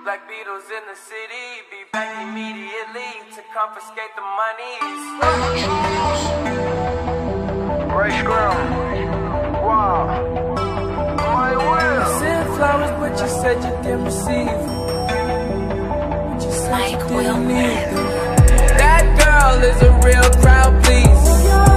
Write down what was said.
Black Beatles in the city, be back immediately to confiscate the monies. Right scrum. Wow. My will. I sent flowers, but you said you didn't receive them. But you said you didn't need them. That girl is a real crowd pleaser.